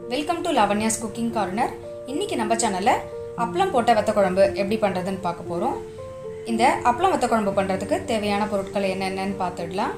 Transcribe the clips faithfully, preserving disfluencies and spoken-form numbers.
Welcome to Lavanya's cooking corner. இன்றைக்கி நம்ம சேனலில் அப்பளம் போட்ட வத்த குழம்பு எப்படி பண்ணுறதுன்னு பார்க்க போகிறோம். இந்த அப்பளம் வத்த குழம்பு பண்ணுறதுக்கு தேவையான பொருட்கள் என்னென்னு பார்த்துடலாம்.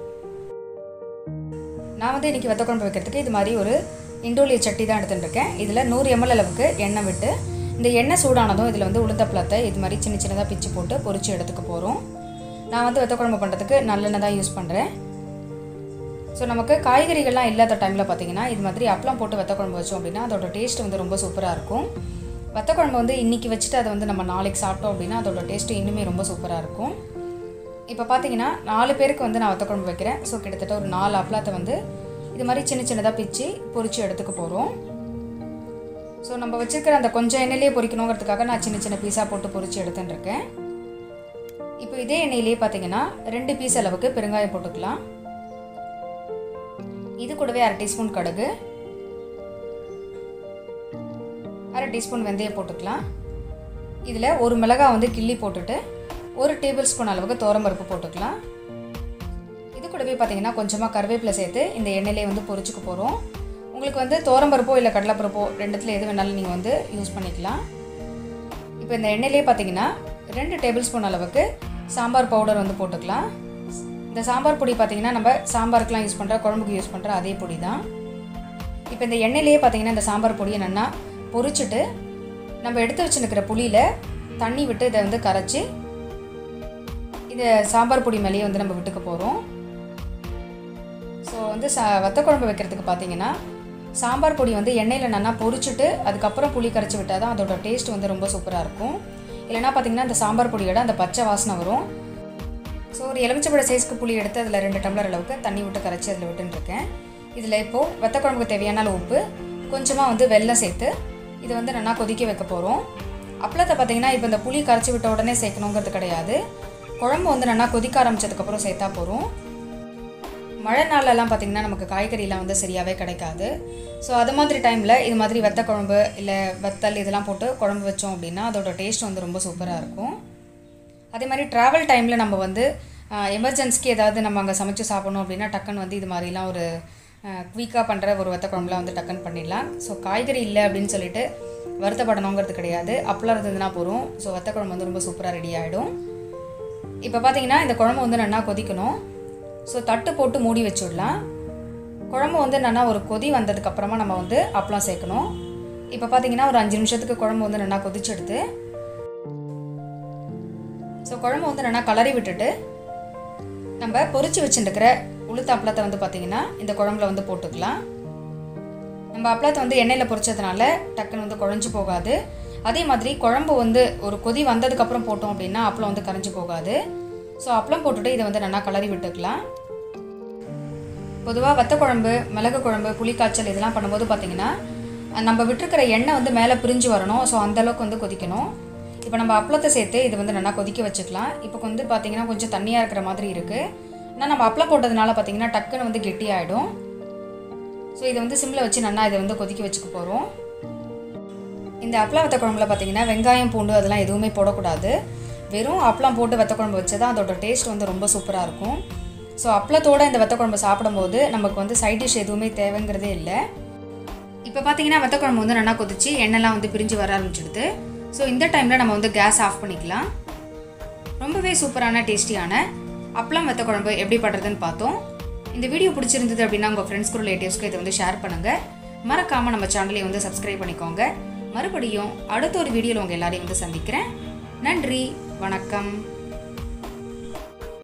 நான் வந்து இன்றைக்கி வத்த குழம்பு வைக்கிறதுக்கு இது மாதிரி ஒரு இண்டோலிய சட்டி தான் எடுத்துட்டுருக்கேன். இதில் நூறு எம்எல் அளவுக்கு எண்ணெய் விட்டு இந்த எண்ணெய் சூடானதும் இதில் வந்து உளுந்தப்பளத்தை இது மாதிரி சின்ன சின்னதாக பிச்சு போட்டு பொரிச்சு எடுத்துக்க போகிறோம். நான் வந்து வத்த குழம்பு பண்ணுறதுக்கு நல்லெண்ணெய் தான் யூஸ் பண்ணுறேன். ஸோ நமக்கு காய்கறிகள்லாம் இல்லாத டைமில் பார்த்திங்கன்னா இது மாதிரி அப்பளம் போட்டு வத்த குழம்பு வச்சோம் அப்படின்னா அதோட டேஸ்ட் வந்து ரொம்ப சூப்பராக இருக்கும். வத்த குழம்பு வந்து இன்றைக்கி வச்சுட்டு அதை வந்து நம்ம நாளைக்கு சாப்பிட்டோம் அப்படின்னா அதோட டேஸ்ட்டு இன்னுமே ரொம்ப சூப்பராக இருக்கும். இப்போ பார்த்திங்கன்னா நாலு பேருக்கு வந்து நான் வத்த குழம்பு வைக்கிறேன். ஸோ கிட்டத்தட்ட ஒரு நாலு அப்பளத்தை வந்து இது மாதிரி சின்ன சின்னதாக பிச்சு பொரிச்சு எடுத்துக்க போகிறோம். ஸோ நம்ம வச்சுருக்கிற அந்த கொஞ்சம் எண்ணெயிலே பொரிக்கணுங்கிறதுக்காக நான் சின்ன சின்ன பீஸாக போட்டு பொரிச்சு எடுத்துட்டுருக்கேன். இப்போ இதே எண்ணெயிலே பார்த்திங்கன்னா ரெண்டு பீஸ் அளவுக்கு பெருங்காயம் போட்டுக்கலாம். இது கூடவே அரை டீஸ்பூன் கடுகு, அரை டீஸ்பூன் வெந்தயம் போட்டுக்கலாம். இதில் ஒரு மிளகாய் வந்து கிள்ளி போட்டுட்டு ஒரு டேபிள் ஸ்பூன் அளவுக்கு துவரம்பருப்பு போட்டுக்கலாம். இது கூடவே பார்த்திங்கன்னா கொஞ்சமாக கருவேப்பிலை சேர்த்து இந்த எண்ணெயிலே வந்து பொரிச்சுக்க போகிறோம். உங்களுக்கு வந்து துவரம்பருப்போ இல்லை கடலைப்பருப்போ ரெண்டுத்தில் எது வேணாலும் நீங்கள் வந்து யூஸ் பண்ணிக்கலாம். இப்போ இந்த எண்ணெயிலே பார்த்திங்கன்னா ரெண்டு டேபிள் ஸ்பூன் அளவுக்கு சாம்பார் பவுடர் வந்து போட்டுக்கலாம். இந்த சாம்பார் பொடி பார்த்திங்கன்னா நம்ம சாம்பாருக்குலாம் யூஸ் பண்ணுற குழம்புக்கு யூஸ் பண்ணுற அதே பொடி தான். இப்போ இந்த எண்ணெயிலேயே பார்த்திங்கன்னா இந்த சாம்பார் பொடியை நல்லா பொரிச்சுட்டு நம்ம எடுத்து வச்சுருக்கிற புளியில் தண்ணி விட்டு இதை வந்து கரைச்சி இதை சாம்பார் பொடி மேலேயே வந்து நம்ம விட்டுக்க போகிறோம். ஸோ வந்து சா வத்த குழம்பு வைக்கிறதுக்கு பார்த்திங்கன்னா சாம்பார் பொடி வந்து எண்ணெயில் நல்லா பொரிச்சுட்டு அதுக்கப்புறம் புளி கரைச்சி விட்டால் தான் அதோட டேஸ்ட் வந்து ரொம்ப சூப்பராக இருக்கும். இல்லைனா பார்த்திங்கன்னா அந்த சாம்பார் பொடியோட அந்த பச்சை வாசனை வரும். ஸோ ஒரு எலுமிச்சம்பழ சைஸ்க்கு புளி எடுத்து அதில் ரெண்டு டம்ளர் அளவுக்கு தண்ணி விட்டு கரைச்சி அதில் விட்டுருக்கேன். இதில் இப்போது வத்த குழம்புக்கு தேவையான உப்பு, கொஞ்சமாக வந்து வெல்லம் சேர்த்து இது வந்து நல்லா கொதிக்க வைக்க போகிறோம். அப்பளத்தை பார்த்திங்கன்னா இப்போ இந்த புளி கரைச்சி விட்ட உடனே சேர்க்கணுங்கிறது கிடையாது. குழம்பு வந்து நல்லா கொதிக்க ஆரம்பித்ததுக்கப்புறம் சேர்த்தா போகிறோம். மழை நாளெல்லாம் பார்த்திங்கன்னா நமக்கு காய்கறிலாம் வந்து சரியாகவே கிடைக்காது. ஸோ அது மாதிரி டைமில் இது மாதிரி வத்த குழம்பு இல்லை வத்தல் இதெல்லாம் போட்டு குழம்பு வச்சோம் அப்படின்னா அதோட டேஸ்ட் வந்து ரொம்ப சூப்பராக இருக்கும். அதே மாதிரி ட்ராவல் டைமில் நம்ம வந்து எமர்ஜென்சிக்கு ஏதாவது நம்ம அங்கே சமைச்சு சாப்பிடணும் அப்படின்னா டக்குன்னு வந்து இது மாதிரிலாம் ஒரு குயிக்காக பண்ணுற ஒரு வத்த குழம்புலாம் வந்து டக்குன்னு பண்ணிடலாம். ஸோ காய்கறி இல்லை அப்படின்னு சொல்லிட்டு வருத்தப்படணுங்கிறது கிடையாது. அப்பளம் இருந்ததுன்னா போகிறோம். ஸோ வத்த குழம்பு வந்து ரொம்ப சூப்பராக ரெடி ஆகிடும். இப்போ பார்த்திங்கன்னா இந்த குழம்பு வந்து நல்லா கொதிக்கணும். ஸோ தட்டு போட்டு மூடி வச்சுடலாம். குழம்பு வந்து நல்லா ஒரு கொதி வந்ததுக்கப்புறமா நம்ம வந்து அப்பளம் சேர்க்கணும். இப்போ பார்த்திங்கன்னா ஒரு அஞ்சு நிமிஷத்துக்கு குழம்பு வந்து நல்லா கொதிச்செடுத்து ஸோ குழம்பு வந்து நல்லா கலரி விட்டுட்டு நம்ம பொரிச்சு வச்சுருக்கிற உளுத்த அப்பளத்தை வந்து பார்த்திங்கன்னா இந்த குழம்புல வந்து போட்டுக்கலாம். நம்ம அப்பளத்தை வந்து எண்ணெயில் பொரிச்சதுனால டக்குன்னு வந்து குழஞ்சி போகாது. அதே மாதிரி குழம்பு வந்து ஒரு கொதி வந்ததுக்கப்புறம் போட்டோம் அப்படின்னா அப்பளம் வந்து கரைஞ்சி போகாது. ஸோ அப்பளம் போட்டுட்டு இதை வந்து நல்லா கலரி விட்டுக்கலாம். பொதுவாக வத்த குழம்பு, மிளகு குழம்பு, புளிக்காய்ச்சல் இதெல்லாம் பண்ணும்போது பார்த்திங்கன்னா நம்ம விட்டுருக்கிற எண்ணெய் வந்து மேலே பிரிஞ்சு வரணும். ஸோ அந்தளவுக்கு வந்து கொதிக்கணும். இப்போ நம்ம அப்பளத்தை சேர்த்து இது வந்து நல்லா கொதிக்க வச்சுக்கலாம். இப்போ வந்து பார்த்திங்கன்னா கொஞ்சம் தண்ணியாக இருக்கிற மாதிரி இருக்குது. ஆனால் நம்ம அப்பளம் போட்டதுனால பார்த்திங்கன்னா டக்குன்னு வந்து கெட்டியாகிடும். ஸோ இதை வந்து சிம்மில் வச்சு நல்லா இதை வந்து கொதிக்க வச்சுக்க போகிறோம். இந்த அப்பளம் வத்த குழம்புல பார்த்திங்கன்னா வெங்காயம், பூண்டு அதெல்லாம் எதுவுமே போடக்கூடாது. வெறும் அப்பளம் போட்டு வத்த குழம்பு வச்சு தான் அதோட டேஸ்ட் வந்து ரொம்ப சூப்பராக இருக்கும். ஸோ அப்பளத்தோடு இந்த வத்த குழம்பு சாப்பிடும்போது நமக்கு வந்து சைட் டிஷ் எதுவுமே தேவைங்கிறதே இல்லை. இப்போ பார்த்திங்கன்னா வத்த குழம்பு வந்து நல்லா கொதிச்சு எண்ணெய்லாம் வந்து பிரிஞ்சு வர ஆரம்பிச்சிடுது. ஸோ இந்த டைமில் நம்ம வந்து கேஸ் ஆஃப் பண்ணிக்கலாம். ரொம்பவே சூப்பரான டேஸ்டியான அப்பளம் வத்த குழம்பு எப்படி பண்ணுறதுன்னு பார்த்தோம். இந்த வீடியோ பிடிச்சிருந்தது அப்படின்னா உங்கள் ஃப்ரெண்ட்ஸ்க்கு ரிலேட்டிவ்ஸ்க்கு இதை வந்து ஷேர் பண்ணுங்கள். மறக்காமல் நம்ம சேனலை வந்து சப்ஸ்கிரைப் பண்ணிக்கோங்க. மறுபடியும் அடுத்த ஒரு வீடியோவில் உங்கள் எல்லாரையும் வந்து சந்திக்கிறேன். நன்றி, வணக்கம்.